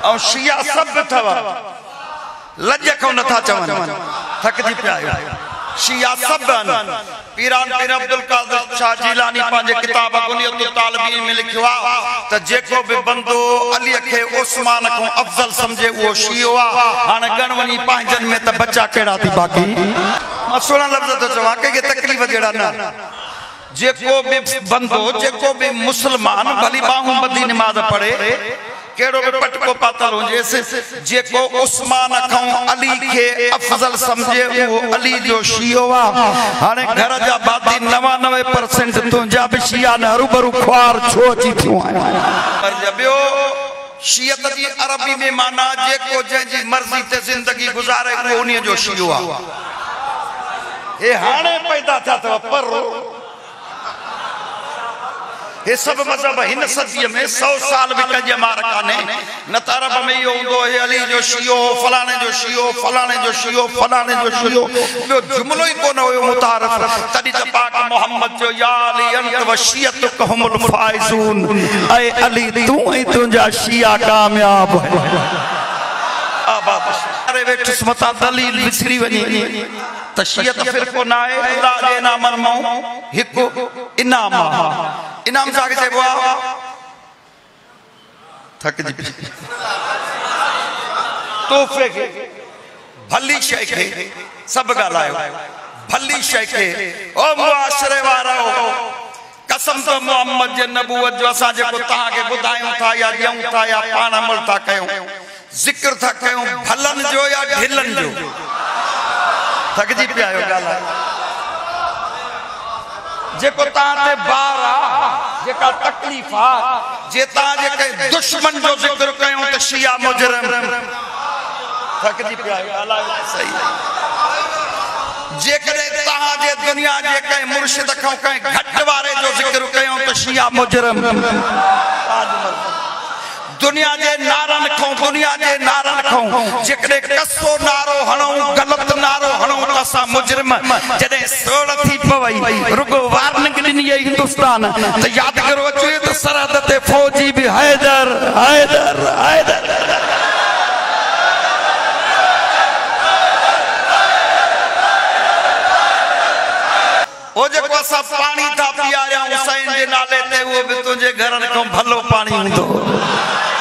और शिया सब थव लज को नथा चवन थकजी पिया शिया सब पीरान पीर अब्दुल कादिर शाह जिलानी पांजे किताब गुनियतुल तालिबीन में लिखवा त जेको भी बंदो अली के उस्मान को अफजल समझे वो शियो आ हाने गणवनी पांजन में त बच्चा केड़ा थी बाकी मसला लफ्ज तो चवा के तकलीफ जेड़ा ना जेको भी बंदो जेको भी मुसलमान भली बाहु बदी नमाज पढ़े केड़ो भी पटको पातल हो जैसे जेको उस्मान खौ अली के अफजल समझे वो अली जो शियो आ हाने घर जा बादी 99% तुंजा भी शिया न रूबरू ख्वार छो जी थियो पर जबियो शियत जी अरबी में माना जेको जी मर्जी ते जिंदगी गुजारे वो उन्हीं जो शियो आ ये हाने पैदा था तो पर ये सब मजहब हिन सदी में 100 साल भी कजे मारका ने न तरब में यो दो अली जो शियो फलाने जो शियो फलाने जो शियो फलाने जो शियो वो जुमलो ही कोन हो मुतारफ तदी त पाक मोहम्मद जो या अली अंत वशियत कहमुल फाइजून ए अली तू ही तुजा शिया कामयाब आबाद अरे वे किस्मत दलील विसरी वनी तशियत फिर को नाए अल्लाह दे ना मरमो हिक इनाम इनाम जाके से बुआ थक जी तोहफे के भली शय के सब गालायो भली शय के ओ मुआशरे वारो कसम तो मोहम्मद जे नबूवत जो असा जे को ता के बुधायूं था या ॾियूं था या पाण अमल था कयूं जिक्र था कयूं भलन जो या ढिलन जो थक जी पिया गाला जेको ताते बारा जेका तकलीफ आ जे ता जे के दुश्मन जो जिक्र कयो त शिया मुजरम थक जी पिया गाला सही जे करे ता जे दुनिया जे के मुर्शिद खौ के घट वारे जो जिक्र कयो त शिया मुजरम दुनिया जे नारन खौ दुनिया जे नारन खौ जेकरे कसो नारो हणो गलत नारो हणो असा मुजरिम जदे सोल थी पवई रुगो वार्निंग ॾिनी हिंदुस्तान त याद करो अचे त सरहद ते फौजी भी हैदर हैदर हैदर ओ जेको असा पानी था पियारिया हुसैन जे नाले ते वो भी तुझे घरन खौ भलो पानी हुंदो